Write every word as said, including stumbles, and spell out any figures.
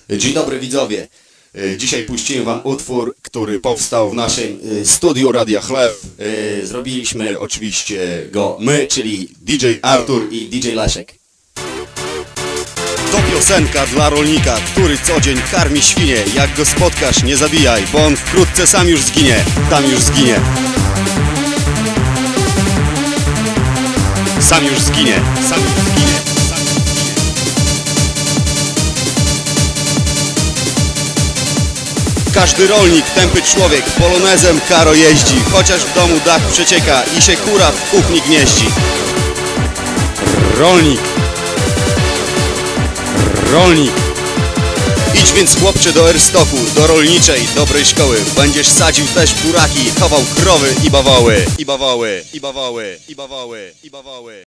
Dzień dobry widzowie. Dzisiaj puściłem wam utwór, który powstał w naszym studiu Radia Chleb. Zrobiliśmy oczywiście go my, czyli D J Artur i D J Leszek. To piosenka dla rolnika, który co dzień karmi świnie. Jak go spotkasz, nie zabijaj, bo on wkrótce sam już zginie. Tam już zginie. Sam już zginie. Sam już zginie. Każdy rolnik, tępy człowiek, polonezem karo jeździ. Chociaż w domu dach przecieka i się kura w kuchni gnieździ. Rolnik. Rolnik. Idź więc chłopcze do Erstoku, do rolniczej, dobrej szkoły. Będziesz sadził też buraki, chował krowy i bawoły. I bawoły, i bawoły, i bawoły, i bawoły.